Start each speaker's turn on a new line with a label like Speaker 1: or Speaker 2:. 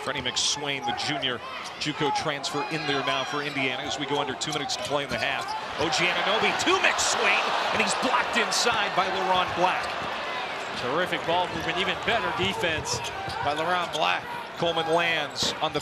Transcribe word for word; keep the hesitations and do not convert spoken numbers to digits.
Speaker 1: Freddie McSwain, the junior JUCO transfer, in there now for Indiana as we go under two minutes to play in the half. Ogiananobi to McSwain, and he's blocked inside by Leron Black.
Speaker 2: Terrific ball movement, even better defense by Leron Black.
Speaker 1: Coleman lands on the